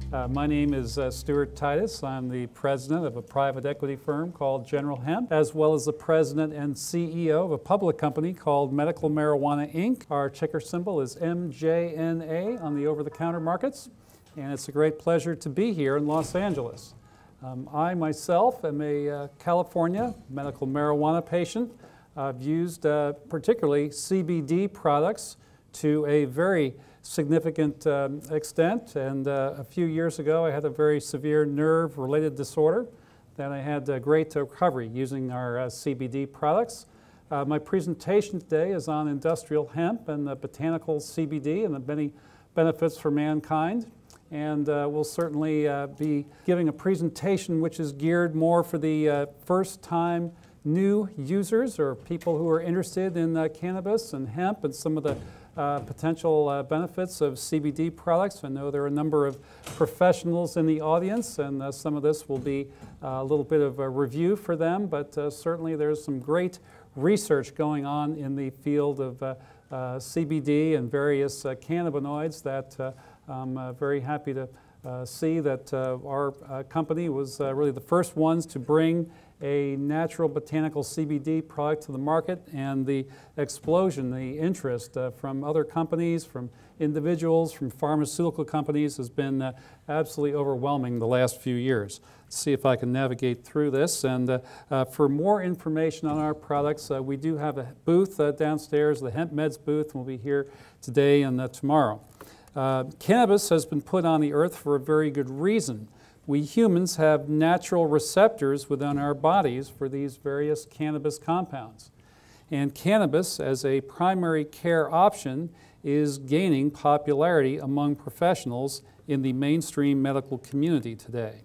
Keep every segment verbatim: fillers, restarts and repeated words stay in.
Uh, my name is uh, Stuart Titus. I'm the president of a private equity firm called General Hemp, as well as the president and C E O of a public company called Medical Marijuana, Incorporated. Our ticker symbol is M J N A on the over-the-counter markets, and it's a great pleasure to be here in Los Angeles. Um, I myself am a uh, California medical marijuana patient. I've used uh, particularly C B D products to a very significant um, extent, and uh, a few years ago I had a very severe nerve-related disorder that I had uh, great recovery using our uh, C B D products. Uh, my presentation today is on industrial hemp and the botanical C B D and the many benefits for mankind, and uh, we'll certainly uh, be giving a presentation which is geared more for the uh, first-time new users or people who are interested in uh, cannabis and hemp and some of the uh, potential uh, benefits of C B D products. I know there are a number of professionals in the audience, and uh, some of this will be uh, a little bit of a review for them, but uh, certainly there's some great research going on in the field of uh, uh, C B D and various uh, cannabinoids that uh, I'm uh, very happy to uh, see that uh, our uh, company was uh, really the first ones to bring a natural botanical C B D product to the market, and the explosion, the interest uh, from other companies, from individuals, from pharmaceutical companies has been uh, absolutely overwhelming the last few years. Let's see if I can navigate through this. And uh, uh, for more information on our products, uh, we do have a booth uh, downstairs, the Hemp Meds booth, and we'll be here today and uh, tomorrow. Uh, cannabis has been put on the earth for a very good reason. We humans have natural receptors within our bodies for these various cannabis compounds. And cannabis as a primary care option is gaining popularity among professionals in the mainstream medical community today.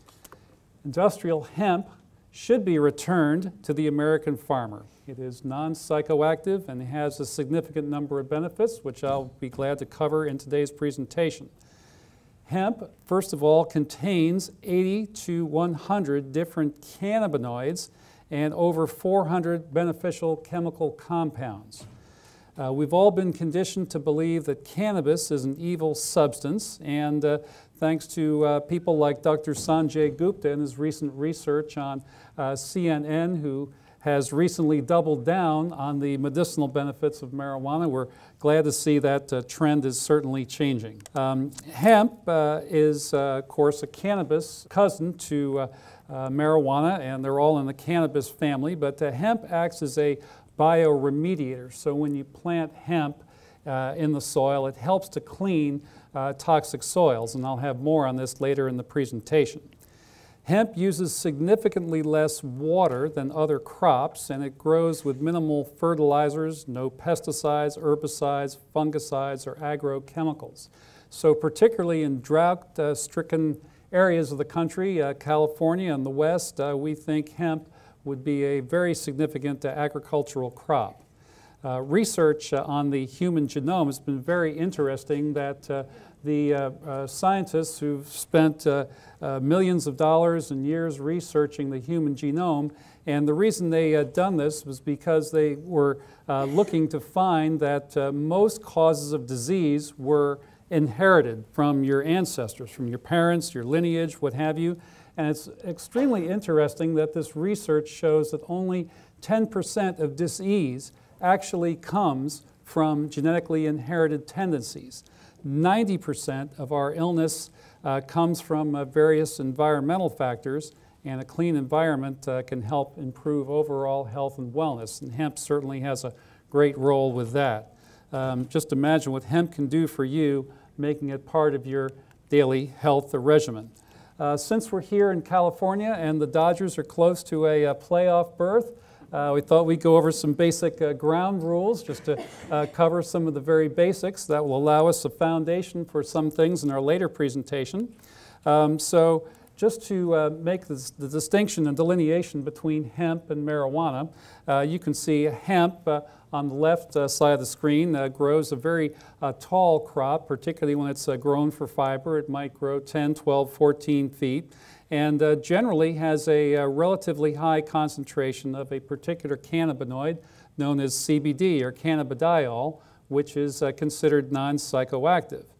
Industrial hemp should be returned to the American farmer. It is non-psychoactive and has a significant number of benefits, which I'll be glad to cover in today's presentation. Hemp, first of all, contains eighty to one hundred different cannabinoids and over four hundred beneficial chemical compounds. Uh, we've all been conditioned to believe that cannabis is an evil substance, and uh, thanks to uh, people like Doctor Sanjay Gupta and his recent research on uh, C N N, who has recently doubled down on the medicinal benefits of marijuana. We're glad to see that uh, trend is certainly changing. Um, hemp uh, is, uh, of course, a cannabis cousin to uh, uh, marijuana, and they're all in the cannabis family, but uh, hemp acts as a bio-remediator. So when you plant hemp uh, in the soil, it helps to clean uh, toxic soils, and I'll have more on this later in the presentation. Hemp uses significantly less water than other crops, and it grows with minimal fertilizers, no pesticides, herbicides, fungicides, or agrochemicals. So particularly in drought-stricken areas of the country, uh, California and the West, uh, we think hemp would be a very significant uh, agricultural crop. Uh, research uh, on the human genome has been very interesting. That uh, the uh, uh, scientists who've spent uh, uh, millions of dollars and years researching the human genome, and the reason they had done this was because they were uh, looking to find that uh, most causes of disease were inherited from your ancestors, from your parents, your lineage, what have you. And it's extremely interesting that this research shows that only ten percent of disease actually comes from genetically inherited tendencies. ninety percent of our illness uh, comes from uh, various environmental factors, and a clean environment uh, can help improve overall health and wellness, and hemp certainly has a great role with that. Um, just imagine what hemp can do for you, making it part of your daily health regimen. Uh, since we're here in California and the Dodgers are close to a, a playoff berth, Uh, we thought we'd go over some basic uh, ground rules just to uh, cover some of the very basics that will allow us a foundation for some things in our later presentation. Um, so just to uh, make this, the distinction and delineation between hemp and marijuana, uh, you can see hemp uh, on the left uh, side of the screen uh, grows a very uh, tall crop, particularly when it's uh, grown for fiber. It might grow ten, twelve, fourteen feet. And uh, generally has a, a relatively high concentration of a particular cannabinoid known as C B D or cannabidiol, which is uh, considered non-psychoactive.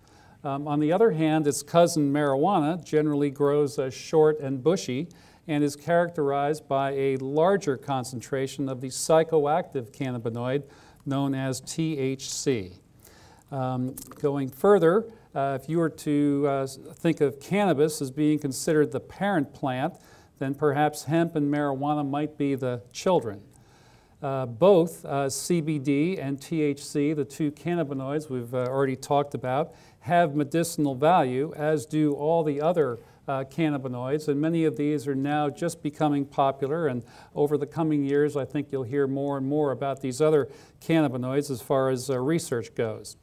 Um, on the other hand, its cousin marijuana generally grows uh, short and bushy and is characterized by a larger concentration of the psychoactive cannabinoid known as T H C. Um, going further, uh, if you were to uh, think of cannabis as being considered the parent plant, then perhaps hemp and marijuana might be the children. Uh, both uh, C B D and T H C, the two cannabinoids we've uh, already talked about, have medicinal value, as do all the other uh, cannabinoids, and many of these are now just becoming popular, and over the coming years I think you'll hear more and more about these other cannabinoids as far as uh, research goes.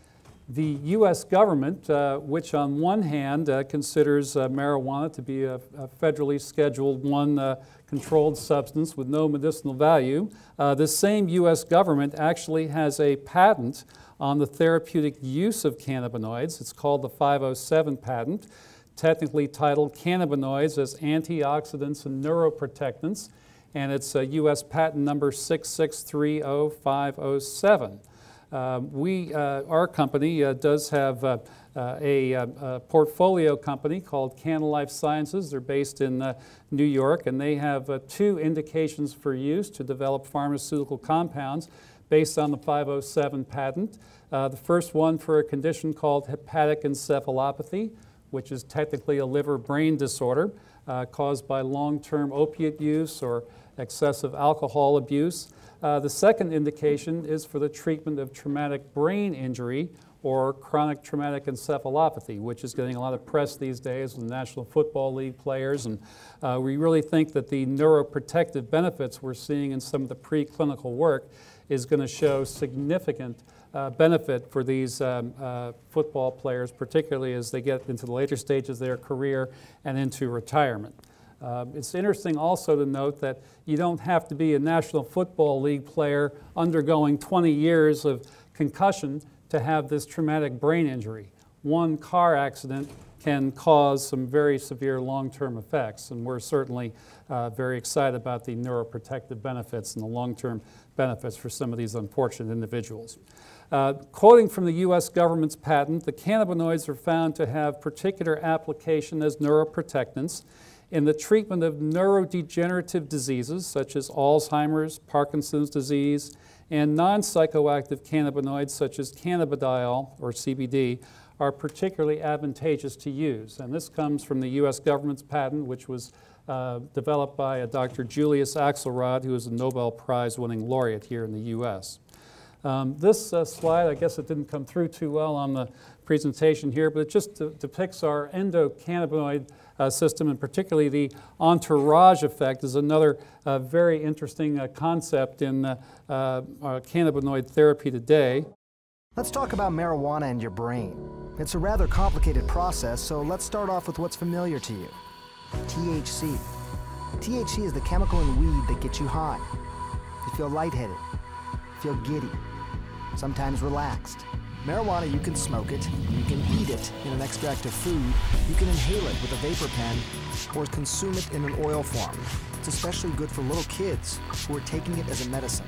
The U S government, uh, which on one hand uh, considers uh, marijuana to be a, a federally scheduled one uh, controlled substance with no medicinal value, uh, the same U S government actually has a patent on the therapeutic use of cannabinoids. It's called the five oh seven patent, technically titled Cannabinoids as Antioxidants and Neuroprotectants, and it's a U S patent number six six three zero five zero seven. Uh, we, uh, our company uh, does have uh, uh, a, a portfolio company called KannaLife Sciences. They're based in uh, New York, and they have uh, two indications for use to develop pharmaceutical compounds based on the five oh seven patent. Uh, the first one for a condition called hepatic encephalopathy, which is technically a liver-brain disorder uh, caused by long-term opiate use or excessive alcohol abuse. Uh, the second indication is for the treatment of traumatic brain injury or chronic traumatic encephalopathy, which is getting a lot of press these days with the National Football League players. And uh, we really think that the neuroprotective benefits we're seeing in some of the preclinical work is going to show significant uh, benefit for these um, uh, football players, particularly as they get into the later stages of their career and into retirement. Uh, it's interesting also to note that you don't have to be a National Football League player undergoing twenty years of concussion to have this traumatic brain injury. One car accident can cause some very severe long-term effects, and we're certainly uh, very excited about the neuroprotective benefits and the long-term benefits for some of these unfortunate individuals. Uh, quoting from the U S government's patent, the cannabinoids are found to have particular application as neuroprotectants in the treatment of neurodegenerative diseases such as Alzheimer's, Parkinson's disease, and non-psychoactive cannabinoids such as cannabidiol or C B D are particularly advantageous to use. And this comes from the U S government's patent, which was uh, developed by a Doctor Julius Axelrod, who is a Nobel Prize winning laureate here in the U S Um, this uh, slide, I guess it didn't come through too well on the presentation here, but it just de depicts our endocannabinoid uh, system, and particularly the entourage effect is another uh, very interesting uh, concept in uh, uh, cannabinoid therapy today. Let's talk about marijuana and your brain. It's a rather complicated process, so let's start off with what's familiar to you. T H C. T H C is the chemical in weed that gets you high. You feel lightheaded, feel giddy, sometimes relaxed. Marijuana, you can smoke it, you can eat it in an extract of food, you can inhale it with a vapor pen, or consume it in an oil form. It's especially good for little kids who are taking it as a medicine.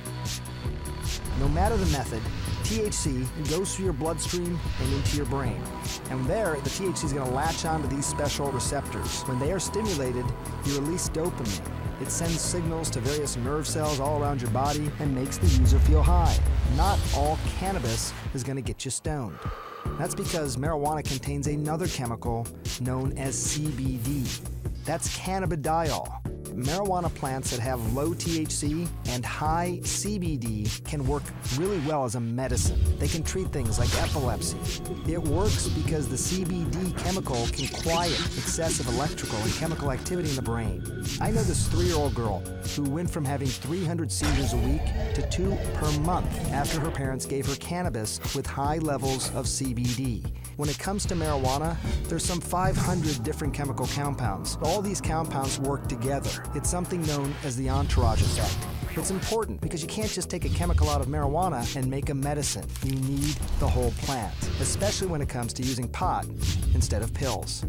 No matter the method, T H C goes through your bloodstream and into your brain. And there, the T H C is going to latch onto these special receptors. When they are stimulated, you release dopamine. It sends signals to various nerve cells all around your body and makes the user feel high. Not all cannabis is going to get you stoned. That's because marijuana contains another chemical known as C B D. That's cannabidiol. Marijuana plants that have low T H C and high C B D can work really well as a medicine. They can treat things like epilepsy. It works because the C B D chemical can quiet excessive electrical and chemical activity in the brain. I know this three-year-old girl who went from having three hundred seizures a week to two per month after her parents gave her cannabis with high levels of C B D. When it comes to marijuana, there's some five hundred different chemical compounds. All these compounds work together. It's something known as the entourage effect. It's important because you can't just take a chemical out of marijuana and make a medicine. You need the whole plant, especially when it comes to using pot instead of pills.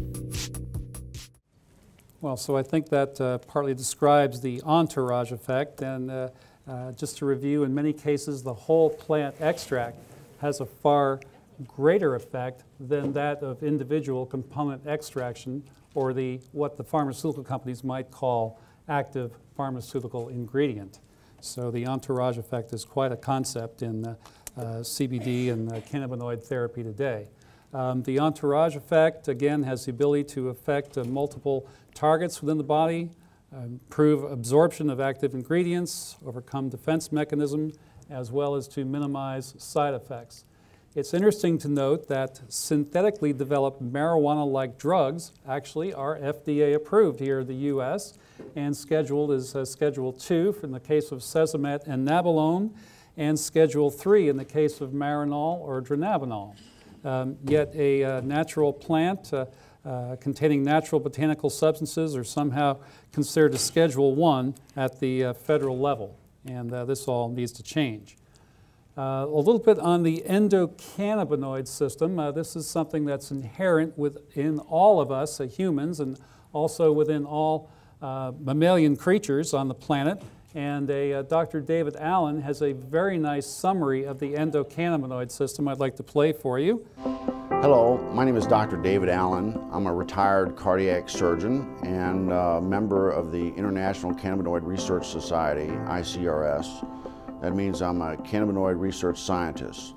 Well, so I think that uh, partly describes the entourage effect, and uh, uh, just to review, in many cases the whole plant extract has a far greater effect than that of individual component extraction, or the what the pharmaceutical companies might call active pharmaceutical ingredient. So the entourage effect is quite a concept in uh, uh, C B D and uh, cannabinoid therapy today. Um, the entourage effect, again, has the ability to affect uh, multiple targets within the body, uh, improve absorption of active ingredients, overcome defense mechanism, as well as to minimize side effects. It's interesting to note that synthetically developed marijuana-like drugs actually are F D A approved here in the U S and scheduled as uh, Schedule two in the case of Sesamet and Nabilone, and Schedule three in the case of Marinol or Dronabinol. Um, yet a uh, natural plant uh, uh, containing natural botanical substances are somehow considered a Schedule one at the uh, federal level, and uh, this all needs to change. Uh, a little bit on the endocannabinoid system. Uh, this is something that's inherent within all of us, uh, humans, and also within all uh, mammalian creatures on the planet. And a, uh, Doctor David Allen has a very nice summary of the endocannabinoid system I'd like to play for you. Hello, my name is Doctor David Allen. I'm a retired cardiac surgeon and a member of the International Cannabinoid Research Society, I C R S. That means I'm a cannabinoid research scientist.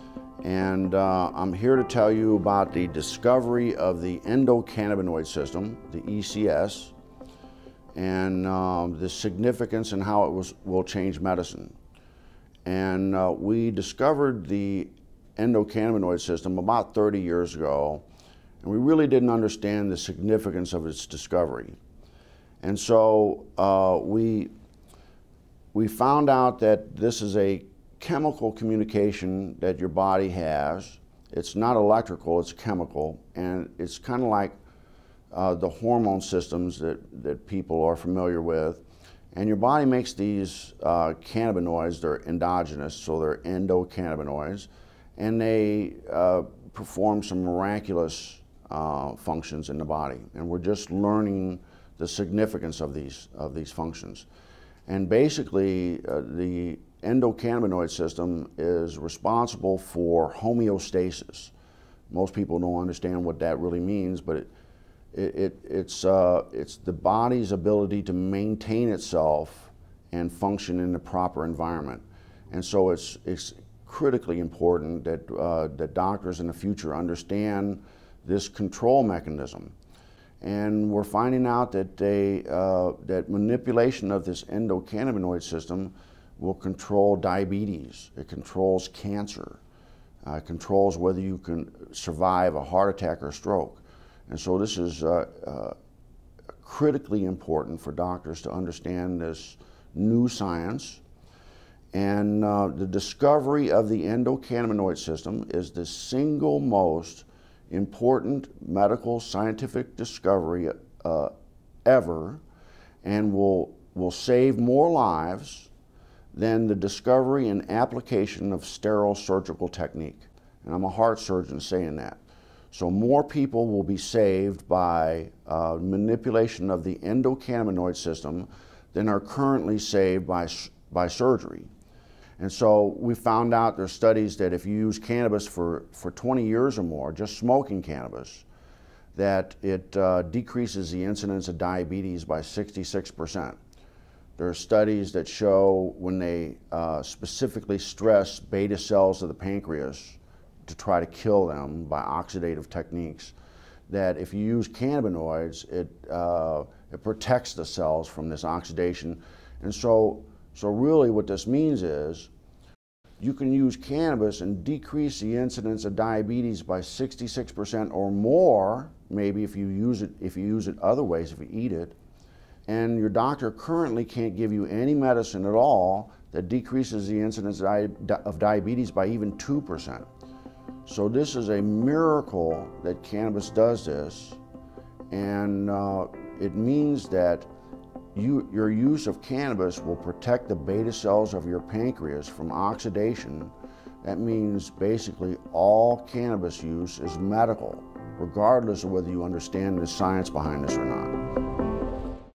And uh, I'm here to tell you about the discovery of the endocannabinoid system, the E C S, and um, the significance and how it was, will change medicine. And uh, we discovered the endocannabinoid system about thirty years ago, and we really didn't understand the significance of its discovery. And so uh, we We found out that this is a chemical communication that your body has. It's not electrical, it's chemical, and it's kind of like uh, the hormone systems that, that people are familiar with. And your body makes these uh, cannabinoids, they're endogenous, so they're endocannabinoids, and they uh, perform some miraculous uh, functions in the body. And we're just learning the significance of these, of these functions. And basically, uh, the endocannabinoid system is responsible for homeostasis. Most people don't understand what that really means, but it, it, it, it's, uh, it's the body's ability to maintain itself and function in the proper environment. And so it's, it's critically important that, uh, that doctors in the future understand this control mechanism. And we're finding out that, they, uh, that manipulation of this endocannabinoid system will control diabetes, it controls cancer, uh, it controls whether you can survive a heart attack or stroke. And so this is uh, uh, critically important for doctors to understand this new science. And uh, the discovery of the endocannabinoid system is the single most important medical scientific discovery uh, ever, and will, will save more lives than the discovery and application of sterile surgical technique. And I'm a heart surgeon saying that. So more people will be saved by uh, manipulation of the endocannabinoid system than are currently saved by, by surgery. And so we found out there's studies that if you use cannabis for, for twenty years or more, just smoking cannabis, that it uh, decreases the incidence of diabetes by sixty-six percent. There are studies that show when they uh, specifically stress beta cells of the pancreas to try to kill them by oxidative techniques, that if you use cannabinoids, it, uh, it protects the cells from this oxidation. And so So really what this means is you can use cannabis and decrease the incidence of diabetes by sixty-six percent or more, maybe if you use it, if you use it other ways, if you eat it. And your doctor currently can't give you any medicine at all that decreases the incidence of diabetes by even two percent. So this is a miracle that cannabis does this, and uh, it means that You, your use of cannabis will protect the beta cells of your pancreas from oxidation. That means basically all cannabis use is medical, regardless of whether you understand the science behind this or not.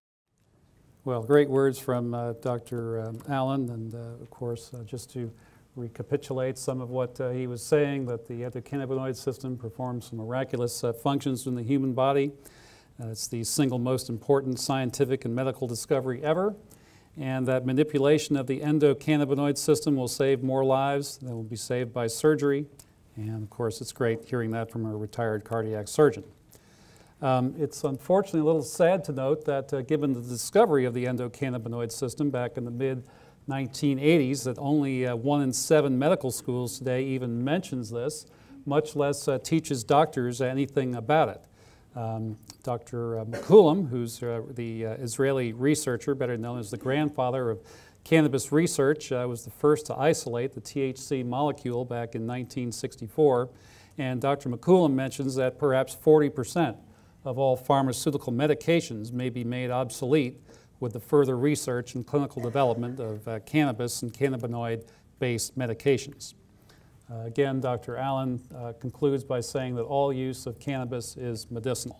Well, great words from uh, Doctor Um, Allen, and uh, of course, uh, just to recapitulate some of what uh, he was saying, that the endocannabinoid system performs some miraculous uh, functions in the human body. Uh, it's the single most important scientific and medical discovery ever, and that manipulation of the endocannabinoid system will save more lives than will be saved by surgery. And of course, it's great hearing that from a retired cardiac surgeon. Um, it's unfortunately a little sad to note that uh, given the discovery of the endocannabinoid system back in the mid nineteen eighties, that only uh, one in seven medical schools today even mentions this, much less uh, teaches doctors anything about it. Um, Doctor Uh, McCollum, who's uh, the uh, Israeli researcher, better known as the grandfather of cannabis research, uh, was the first to isolate the T H C molecule back in nineteen sixty-four. And Doctor McCollum mentions that perhaps forty percent of all pharmaceutical medications may be made obsolete with the further research and clinical development of uh, cannabis and cannabinoid-based medications. Uh, again, Doctor Allen uh, concludes by saying that all use of cannabis is medicinal.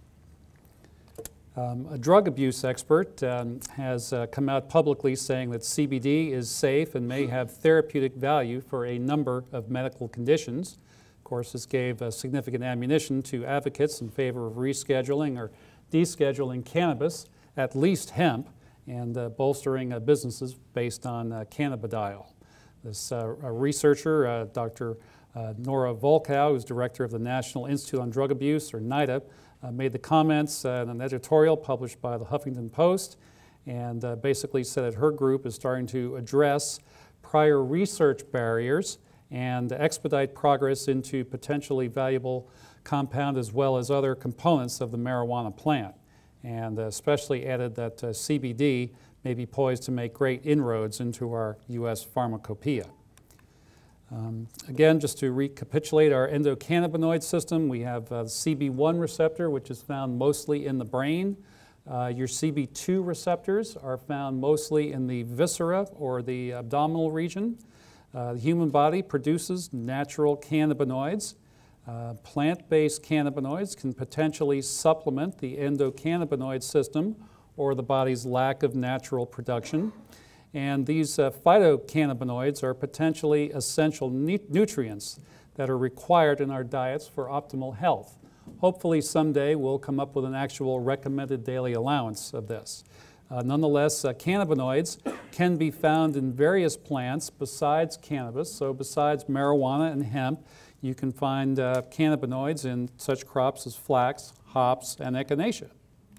Um, a drug abuse expert um, has uh, come out publicly saying that C B D is safe and may have therapeutic value for a number of medical conditions. Of course, this gave uh, significant ammunition to advocates in favor of rescheduling or descheduling cannabis, at least hemp, and uh, bolstering uh, businesses based on uh, cannabidiol. This uh, researcher, uh, Doctor Uh, Nora Volkow, who's director of the National Institute on Drug Abuse, or NIDA, uh, made the comments uh, in an editorial published by the Huffington Post, and uh, basically said that her group is starting to address prior research barriers and expedite progress into potentially valuable compound as well as other components of the marijuana plant, and uh, especially added that uh, C B D may be poised to make great inroads into our U S pharmacopoeia. Um, again, just to recapitulate our endocannabinoid system, we have uh, the C B one receptor, which is found mostly in the brain. Uh, your C B two receptors are found mostly in the viscera or the abdominal region. Uh, the human body produces natural cannabinoids. Uh, plant-based cannabinoids can potentially supplement the endocannabinoid system or the body's lack of natural production. And these uh, phytocannabinoids are potentially essential nutrients that are required in our diets for optimal health. Hopefully someday we'll come up with an actual recommended daily allowance of this. Uh, nonetheless, uh, cannabinoids can be found in various plants besides cannabis. So besides marijuana and hemp, you can find uh, cannabinoids in such crops as flax, hops, and echinacea.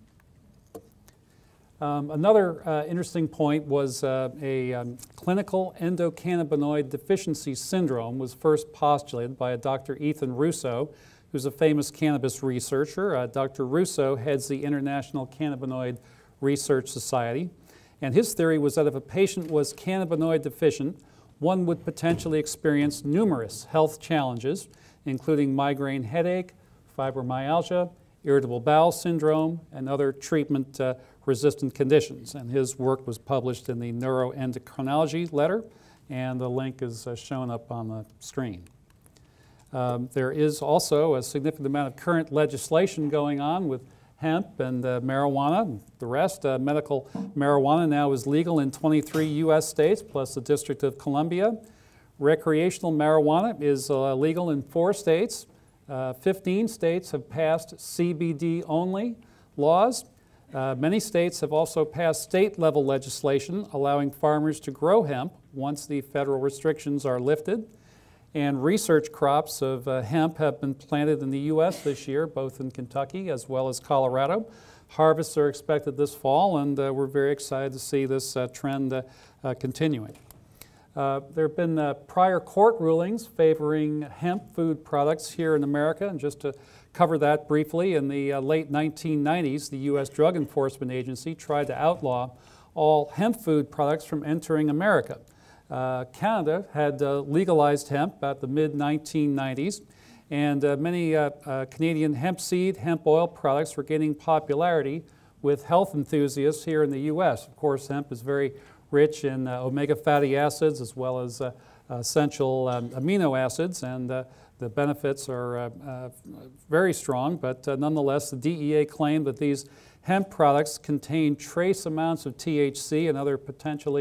Um, another uh, interesting point was uh, a um, clinical endocannabinoid deficiency syndrome was first postulated by a Doctor Ethan Russo, who's a famous cannabis researcher. Uh, Doctor Russo heads the International Cannabinoid Research Society, and his theory was that if a patient was cannabinoid deficient, one would potentially experience numerous health challenges, including migraine headache, fibromyalgia, irritable bowel syndrome, and other treatment uh, resistant conditions. And his work was published in the Neuroendocrinology letter, and the link is uh, shown up on the screen. Um, there is also a significant amount of current legislation going on with hemp and uh, marijuana. The rest, uh, medical marijuana now is legal in twenty-three U S states, plus the District of Columbia. Recreational marijuana is uh, legal in four states. Uh, fifteen states have passed C B D-only laws. Uh, many states have also passed state-level legislation allowing farmers to grow hemp once the federal restrictions are lifted. And research crops of uh, hemp have been planted in the U S this year, both in Kentucky as well as Colorado. Harvests are expected this fall, and uh, we're very excited to see this uh, trend uh, uh, continuing. Uh, there have been uh, prior court rulings favoring hemp food products here in America, and just to cover that briefly, in the uh, late nineteen nineties, the U S Drug Enforcement Agency tried to outlaw all hemp food products from entering America. Uh, Canada had uh, legalized hemp at the mid nineteen nineties, and uh, many uh, uh, Canadian hemp seed, hemp oil products were gaining popularity with health enthusiasts here in the U S. Of course, hemp is very rich in uh, omega fatty acids as well as uh, essential um, amino acids, and uh, the benefits are uh, uh, very strong, but uh, nonetheless the D E A claimed that these hemp products contain trace amounts of T H C and other potentially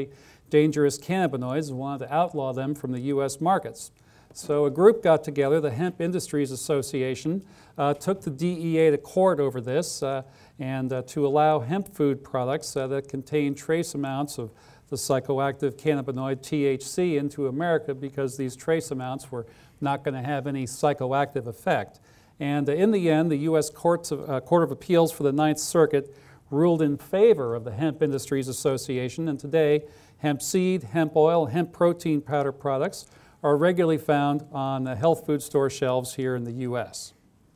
dangerous cannabinoids and wanted to outlaw them from the U S markets. So a group got together, the Hemp Industries Association, uh, took the D E A to court over this uh, and uh, to allow hemp food products uh, that contain trace amounts of the psychoactive cannabinoid T H C into America, because these trace amounts were not going to have any psychoactive effect. And uh, in the end, the U S Courts of, uh, Court of Appeals for the Ninth Circuit ruled in favor of the Hemp Industries Association, and today hemp seed, hemp oil, hemp protein powder products are regularly found on uh, health food store shelves here in the U S.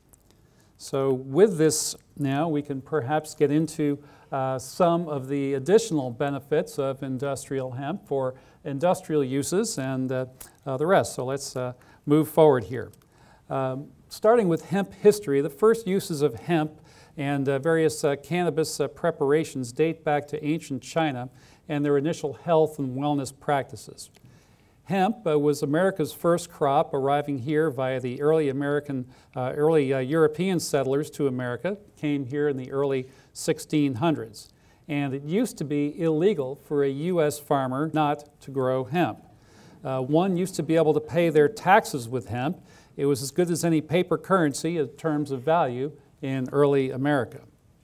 So with this now, we can perhaps get into uh, some of the additional benefits of industrial hemp for industrial uses and uh, uh, the rest. So let's uh, move forward here. Um, starting with hemp history, the first uses of hemp and uh, various uh, cannabis uh, preparations date back to ancient China and their initial health and wellness practices. Hemp uh, was America's first crop, arriving here via the early American, uh, early uh, European settlers to America, came here in the early sixteen hundreds. And it used to be illegal for a U S farmer not to grow hemp. Uh, one used to be able to pay their taxes with hemp. It was as good as any paper currency in terms of value in early America.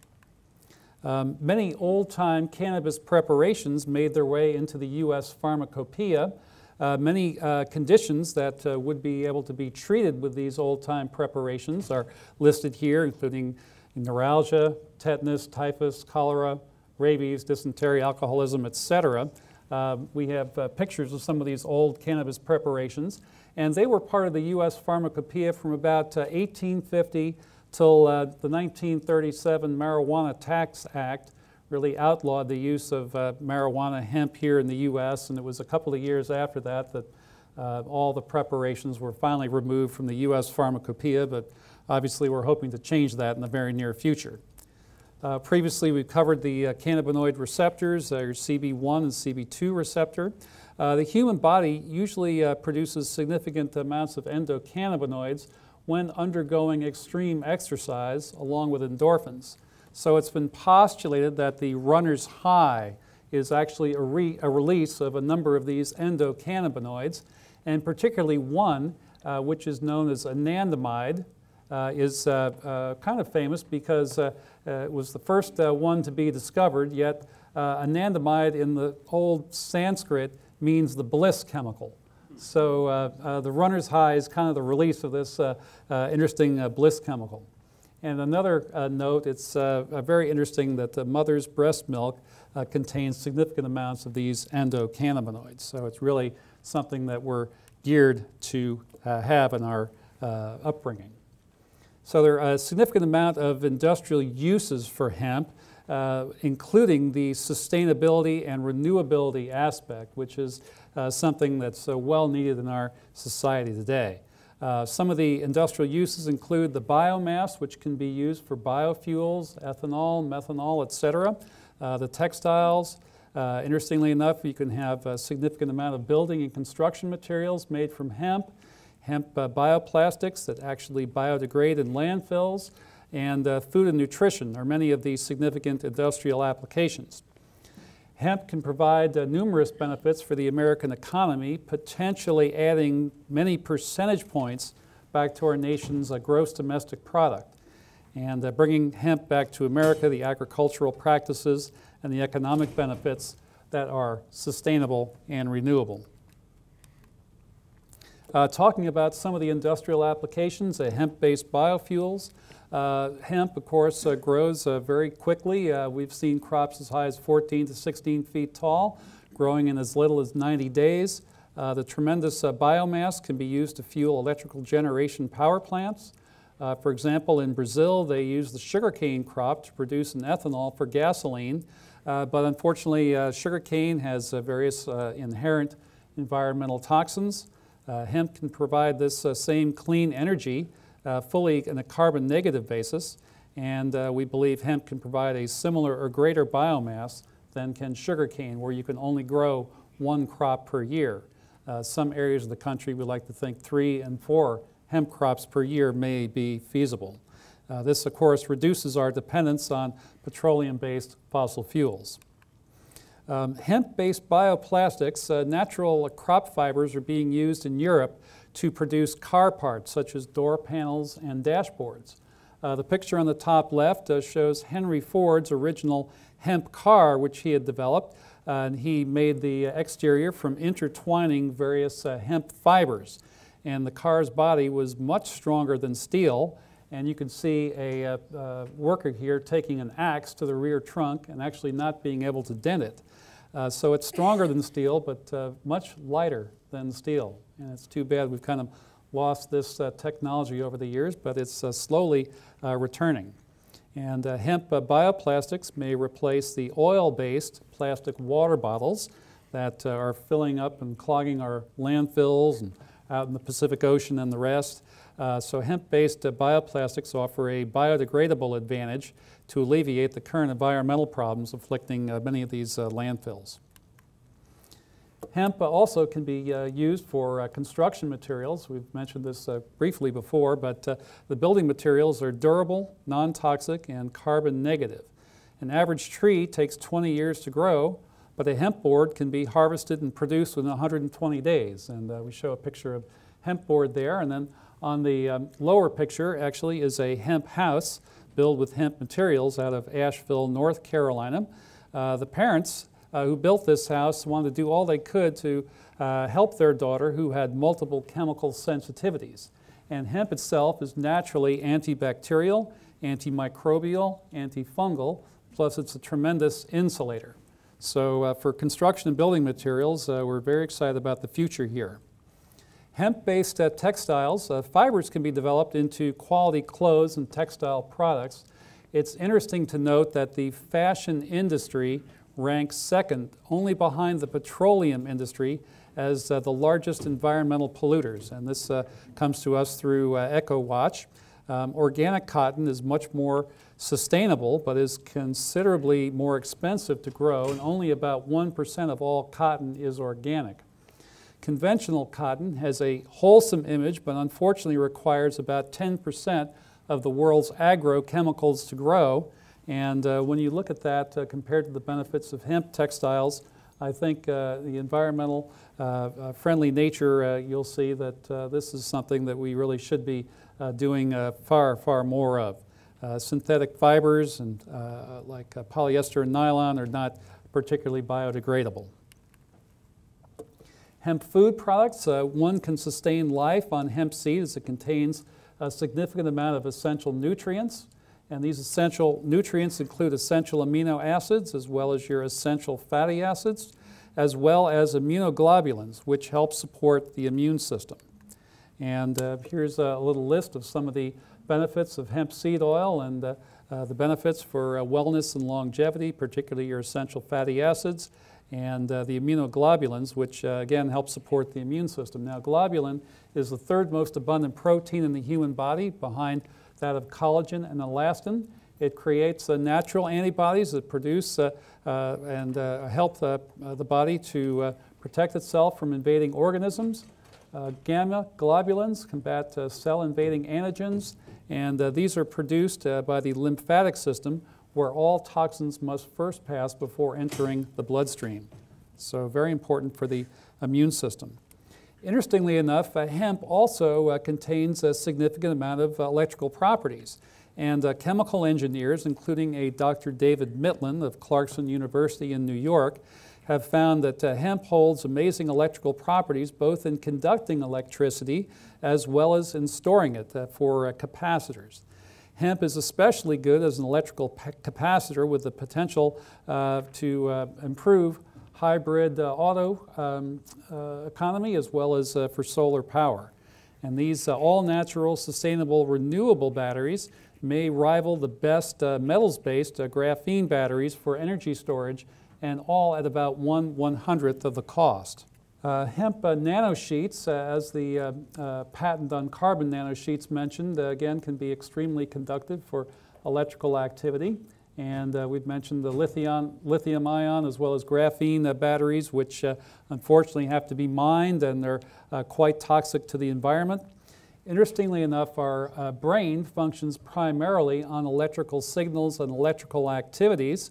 Um, many old-time cannabis preparations made their way into the U S pharmacopoeia. Uh, many uh, conditions that uh, would be able to be treated with these old-time preparations are listed here, including neuralgia, tetanus, typhus, cholera, rabies, dysentery, alcoholism, et cetera. Uh, we have uh, pictures of some of these old cannabis preparations, and they were part of the U S pharmacopoeia from about uh, eighteen fifty till uh, the nineteen thirty-seven Marijuana Tax Act really outlawed the use of uh, marijuana hemp here in the U S, and it was a couple of years after that that uh, all the preparations were finally removed from the U S pharmacopoeia, but obviously we're hoping to change that in the very near future. Uh, previously we've covered the uh, cannabinoid receptors, uh, your C B one and C B two receptor. Uh, the human body usually uh, produces significant amounts of endocannabinoids when undergoing extreme exercise along with endorphins. So it's been postulated that the runner's high is actually a, re a release of a number of these endocannabinoids, and particularly one, uh, which is known as anandamide, uh, is uh, uh, kind of famous because uh, uh, it was the first uh, one to be discovered, yet uh, anandamide in the old Sanskrit means the bliss chemical. So uh, uh, the runner's high is kind of the release of this uh, uh, interesting uh, bliss chemical. And another uh, note, it's uh, uh, very interesting that the mother's breast milk uh, contains significant amounts of these endocannabinoids. So it's really something that we're geared to uh, have in our uh, upbringing. So there are a significant amount of industrial uses for hemp, uh, including the sustainability and renewability aspect, which is uh, something that's uh, well needed in our society today. Uh, some of the industrial uses include the biomass, which can be used for biofuels, ethanol, methanol, et cetera. Uh, the textiles, uh, interestingly enough, you can have a significant amount of building and construction materials made from hemp, hemp uh, bioplastics that actually biodegrade in landfills, and uh, food and nutrition are many of these significant industrial applications. Hemp can provide uh, numerous benefits for the American economy, potentially adding many percentage points back to our nation's uh, gross domestic product. And uh, bringing hemp back to America, the agricultural practices and the economic benefits that are sustainable and renewable. Uh, talking about some of the industrial applications, uh, hemp-based biofuels. Uh, hemp, of course, uh, grows uh, very quickly. Uh, we've seen crops as high as fourteen to sixteen feet tall, growing in as little as ninety days. Uh, the tremendous uh, biomass can be used to fuel electrical generation power plants. Uh, for example, in Brazil, they use the sugarcane crop to produce an ethanol for gasoline. Uh, but unfortunately, uh, sugarcane has uh, various uh, inherent environmental toxins. Uh, hemp can provide this uh, same clean energy Uh, fully in a carbon negative basis, and uh, we believe hemp can provide a similar or greater biomass than can sugarcane, where you can only grow one crop per year. Uh, some areas of the country we like to think three and four hemp crops per year may be feasible. Uh, this, of course, reduces our dependence on petroleum-based fossil fuels. Um, hemp-based bioplastics, uh, natural crop fibers, are being used in Europe to produce car parts such as door panels and dashboards. Uh, the picture on the top left uh, shows Henry Ford's original hemp car, which he had developed. Uh, and he made the exterior from intertwining various uh, hemp fibers. And the car's body was much stronger than steel. And you can see a uh, uh, worker here taking an axe to the rear trunk and actually not being able to dent it. Uh, so it's stronger than steel, but uh, much lighter than steel. And it's too bad we've kind of lost this uh, technology over the years, but it's uh, slowly uh, returning. And uh, hemp uh, bioplastics may replace the oil-based plastic water bottles that uh, are filling up and clogging our landfills and out in the Pacific Ocean and the rest. Uh, so hemp-based uh, bioplastics offer a biodegradable advantage to alleviate the current environmental problems afflicting uh, many of these uh, landfills. Hemp uh, also can be uh, used for uh, construction materials. We've mentioned this uh, briefly before, but uh, the building materials are durable, non-toxic, and carbon negative. An average tree takes twenty years to grow, but a hemp board can be harvested and produced within one hundred twenty days. And uh, we show a picture of hemp board there. And then on the um, lower picture actually is a hemp house built with hemp materials out of Asheville, North Carolina. Uh, the parents Uh, who built this house wanted to do all they could to uh, help their daughter who had multiple chemical sensitivities. And hemp itself is naturally antibacterial, antimicrobial, antifungal, plus it's a tremendous insulator. So uh, for construction and building materials, uh, we're very excited about the future here. Hemp-based uh, textiles, uh, fibers can be developed into quality clothes and textile products. It's interesting to note that the fashion industry ranks second, only behind the petroleum industry, as uh, the largest environmental polluters. And this uh, comes to us through uh, EcoWatch. Um, organic cotton is much more sustainable, but is considerably more expensive to grow, and only about one percent of all cotton is organic. Conventional cotton has a wholesome image, but unfortunately requires about ten percent of the world's agrochemicals to grow. And uh, when you look at that uh, compared to the benefits of hemp textiles, I think uh, the environmental uh, uh, friendly nature, uh, you'll see that uh, this is something that we really should be uh, doing uh, far, far more of. Uh, synthetic fibers and uh, like uh, polyester and nylon are not particularly biodegradable. Hemp food products, uh, one can sustain life on hemp seed as it contains a significant amount of essential nutrients. And these essential nutrients include essential amino acids as well as your essential fatty acids, as well as immunoglobulins, which help support the immune system. And uh, here's a little list of some of the benefits of hemp seed oil and uh, uh, the benefits for uh, wellness and longevity, particularly your essential fatty acids and uh, the immunoglobulins, which uh, again help support the immune system. Now, globulin is the third most abundant protein in the human body, behind that of collagen and elastin. It creates uh, natural antibodies that produce uh, uh, and uh, help uh, uh, the body to uh, protect itself from invading organisms. Uh, gamma globulins combat uh, cell-invading antigens, and uh, these are produced uh, by the lymphatic system, where all toxins must first pass before entering the bloodstream. So very important for the immune system. Interestingly enough, uh, hemp also uh, contains a significant amount of uh, electrical properties. And uh, chemical engineers, including a Doctor David Mitlin of Clarkson University in New York, have found that uh, hemp holds amazing electrical properties, both in conducting electricity as well as in storing it uh, for uh, capacitors. Hemp is especially good as an electrical capacitor, with the potential uh, to uh, improve hybrid uh, auto um, uh, economy, as well as uh, for solar power. And these uh, all-natural, sustainable, renewable batteries may rival the best uh, metals-based uh, graphene batteries for energy storage, and all at about one one-hundredth of the cost. Uh, hemp uh, nanosheets, uh, as the uh, uh, patent on carbon nanosheets mentioned, uh, again can be extremely conductive for electrical activity. And uh, we've mentioned the lithium, lithium ion as well as graphene uh, batteries, which uh, unfortunately have to be mined, and they're uh, quite toxic to the environment. Interestingly enough, our uh, brain functions primarily on electrical signals and electrical activities.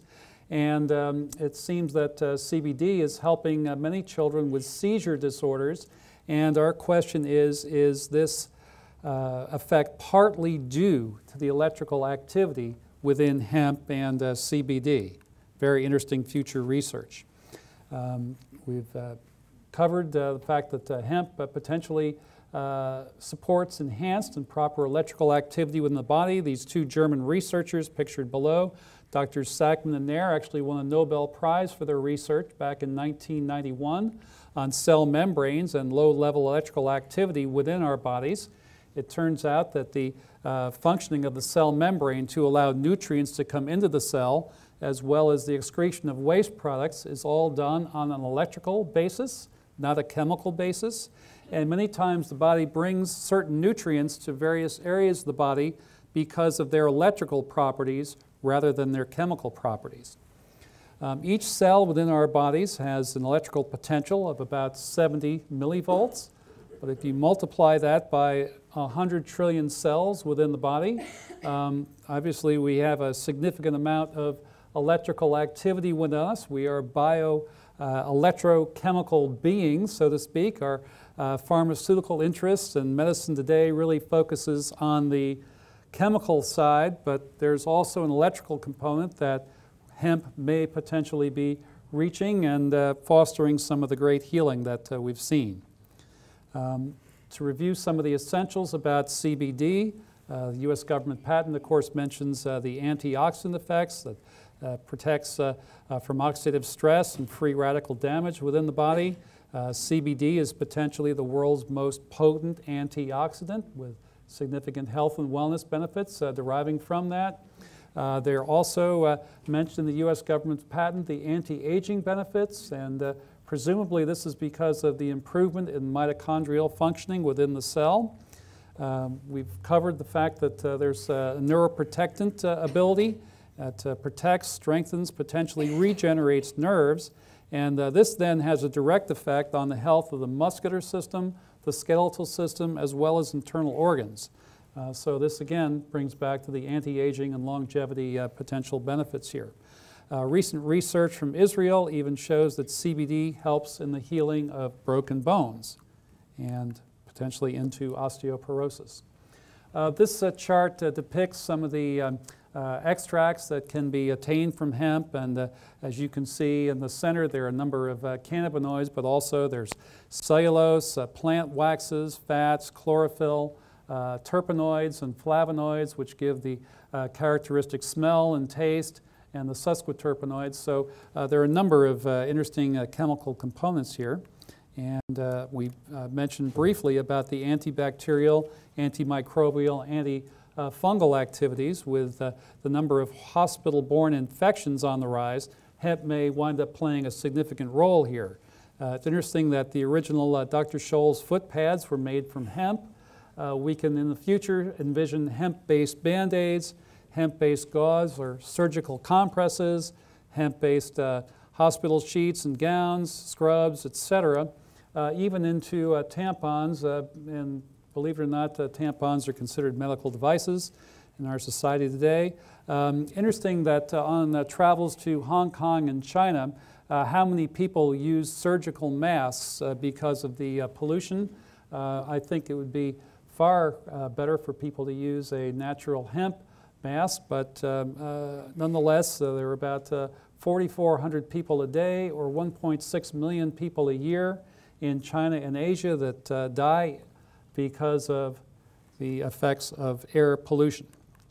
And um, it seems that uh, C B D is helping uh, many children with seizure disorders. And our question is, is this uh, effect partly due to the electrical activity within hemp and uh, C B D? Very interesting future research. Um, we've uh, covered uh, the fact that uh, hemp uh, potentially uh, supports enhanced and proper electrical activity within the body. These two German researchers pictured below, Doctors Sackman and Nair, actually won a Nobel Prize for their research back in nineteen ninety-one on cell membranes and low-level electrical activity within our bodies. It turns out that the uh, functioning of the cell membrane to allow nutrients to come into the cell, as well as the excretion of waste products, is all done on an electrical basis, not a chemical basis. And many times the body brings certain nutrients to various areas of the body because of their electrical properties rather than their chemical properties. Um, each cell within our bodies has an electrical potential of about seventy millivolts, but if you multiply that by one hundred trillion cells within the body, um, obviously we have a significant amount of electrical activity within us. We are bio uh, electrochemical beings, so to speak. Our uh, pharmaceutical interests and medicine today really focuses on the chemical side, but there's also an electrical component that hemp may potentially be reaching and uh, fostering some of the great healing that uh, we've seen. Um, to review some of the essentials about C B D, uh, the U S government patent, of course, mentions uh, the antioxidant effects that uh, protects uh, uh, from oxidative stress and free radical damage within the body. Uh, C B D is potentially the world's most potent antioxidant with significant health and wellness benefits uh, deriving from that. Uh, they're also uh, mentioned in the U S government's patent the anti-aging benefits, and uh, presumably this is because of the improvement in mitochondrial functioning within the cell. Um, we've covered the fact that uh, there's a neuroprotectant uh, ability that uh, protects, strengthens, potentially regenerates nerves, and uh, this then has a direct effect on the health of the muscular system, the skeletal system, as well as internal organs. Uh, so this again brings back to the anti-aging and longevity uh, potential benefits here. Uh, recent research from Israel even shows that C B D helps in the healing of broken bones and potentially into osteoporosis. Uh, this uh, chart uh, depicts some of the um, uh, extracts that can be attained from hemp, and uh, as you can see in the center there are a number of uh, cannabinoids, but also there's cellulose, uh, plant waxes, fats, chlorophyll, uh, terpenoids and flavonoids, which give the uh, characteristic smell and taste, and the sesquiterpenoids. So uh, there are a number of uh, interesting uh, chemical components here. And uh, we uh, mentioned briefly about the antibacterial, antimicrobial, antifungal activities. With uh, the number of hospital-borne infections on the rise, hemp may wind up playing a significant role here. Uh, it's interesting that the original uh, Doctor Scholl's foot pads were made from hemp. Uh, we can, in the future, envision hemp-based Band-Aids, hemp-based gauze or surgical compresses, hemp-based uh, hospital sheets and gowns, scrubs, et cetera, uh, even into uh, tampons. Uh, and believe it or not, uh, tampons are considered medical devices in our society today. Um, interesting that uh, on uh, travels to Hong Kong and China, uh, how many people use surgical masks uh, because of the uh, pollution. Uh, I think it would be far uh, better for people to use a natural hemp mask, but um, uh, nonetheless, uh, there are about uh, forty-four hundred people a day, or one point six million people a year in China and Asia that uh, die because of the effects of air pollution.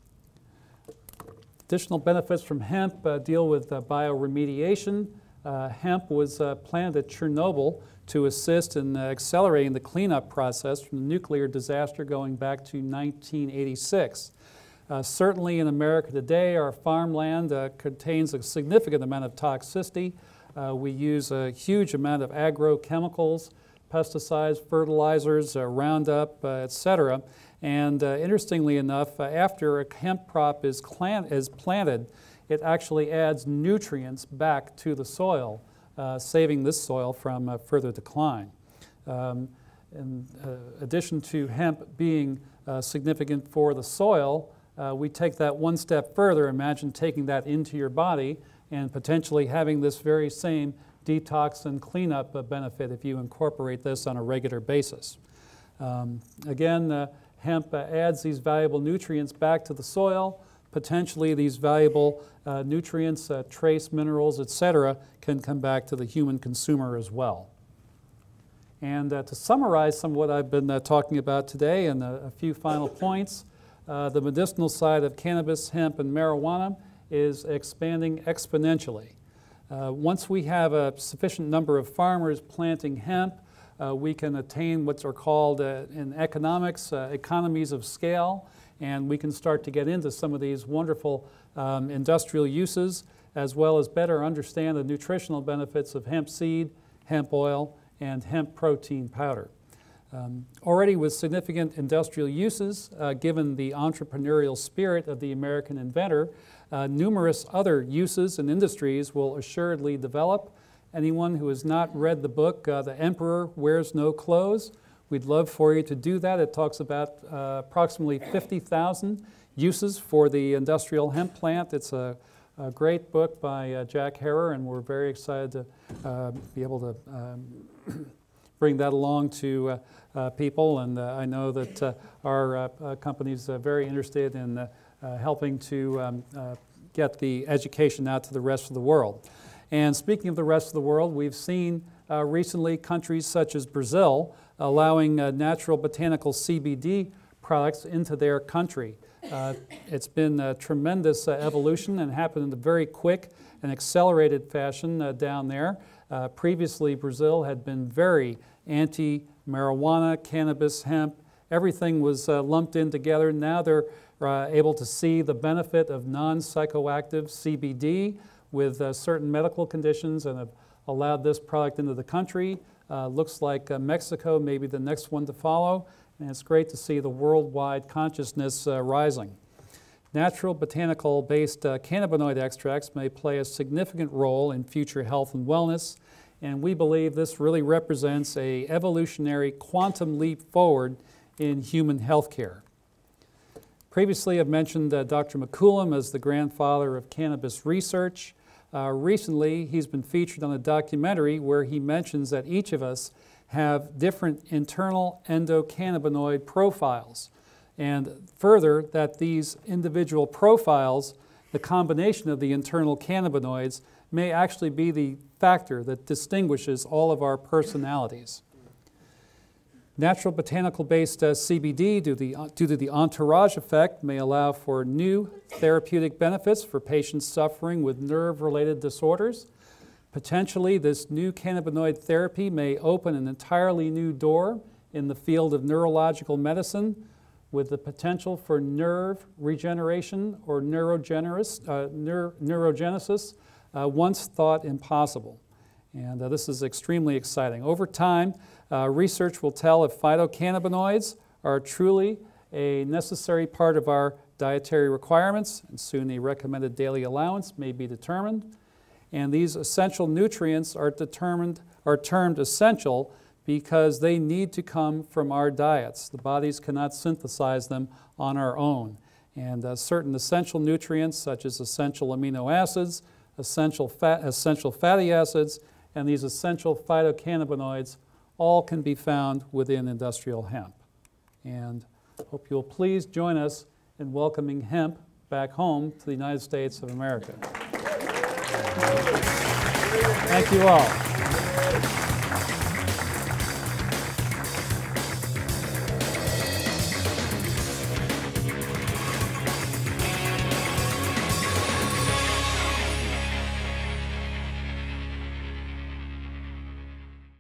Additional benefits from hemp uh, deal with uh, bioremediation. Uh, hemp was uh, planted at Chernobyl to assist in uh, accelerating the cleanup process from the nuclear disaster going back to nineteen eighty-six. Uh, certainly in America today, our farmland uh, contains a significant amount of toxicity. Uh, we use a huge amount of agrochemicals, pesticides, fertilizers, uh, Roundup, uh, et cetera. And uh, interestingly enough, uh, after a hemp crop is, is planted, it actually adds nutrients back to the soil, uh, saving this soil from uh, further decline. Um, in uh, addition to hemp being uh, significant for the soil, Uh, we take that one step further. Imagine taking that into your body and potentially having this very same detox and cleanup uh, benefit if you incorporate this on a regular basis. Um, again, uh, hemp uh, adds these valuable nutrients back to the soil. Potentially these valuable uh, nutrients, uh, trace minerals, et cetera, can come back to the human consumer as well. And uh, to summarize some of what I've been uh, talking about today and a, a few final points, uh, the medicinal side of cannabis, hemp, and marijuana is expanding exponentially. Uh, once we have a sufficient number of farmers planting hemp, uh, we can attain what are called uh, in economics uh, economies of scale, and we can start to get into some of these wonderful um, industrial uses, as well as better understand the nutritional benefits of hemp seed, hemp oil, and hemp protein powder. Um, already with significant industrial uses, uh, given the entrepreneurial spirit of the American inventor, uh, numerous other uses and industries will assuredly develop. Anyone who has not read the book, uh, The Emperor Wears No Clothes, we'd love for you to do that. It talks about uh, approximately fifty thousand uses for the industrial hemp plant. It's a, a great book by uh, Jack Herer, and we're very excited to uh, be able to um, bring that along to uh, uh, people. And uh, I know that uh, our uh, uh, company is uh, very interested in uh, uh, helping to um, uh, get the education out to the rest of the world. And speaking of the rest of the world, we've seen uh, recently countries such as Brazil allowing uh, natural botanical C B D products into their country. Uh, it's been a tremendous uh, evolution and happened in a very quick and accelerated fashion uh, down there. Uh, previously, Brazil had been very anti-marijuana, cannabis, hemp. Everything was uh, lumped in together. Now they're uh, able to see the benefit of non-psychoactive C B D with uh, certain medical conditions and have allowed this product into the country. Uh, looks like uh, Mexico may be the next one to follow, and it's great to see the worldwide consciousness uh, rising. Natural botanical-based uh, cannabinoid extracts may play a significant role in future health and wellness, and we believe this really represents an evolutionary quantum leap forward in human health care. Previously, I've mentioned uh, Doctor McCoolum as the grandfather of cannabis research. Uh, recently, he's been featured on a documentary where he mentions that each of us have different internal endocannabinoid profiles. And further, that these individual profiles, the combination of the internal cannabinoids, may actually be the factor that distinguishes all of our personalities. Natural botanical-based uh, C B D, due to, the, uh, due to the entourage effect, may allow for new therapeutic benefits for patients suffering with nerve-related disorders. Potentially, this new cannabinoid therapy may open an entirely new door in the field of neurological medicine, with the potential for nerve regeneration or neurogenesis, uh, neur neurogenesis uh, once thought impossible. And uh, this is extremely exciting. Over time, uh, research will tell if phytocannabinoids are truly a necessary part of our dietary requirements, and soon a recommended daily allowance may be determined. And these essential nutrients are determined, are termed essential because they need to come from our diets. The bodies cannot synthesize them on our own. And uh, certain essential nutrients, such as essential amino acids, essential, fat, essential fatty acids, and these essential phytocannabinoids, all can be found within industrial hemp. And hope you'll please join us in welcoming hemp back home to the United States of America. Thank you all.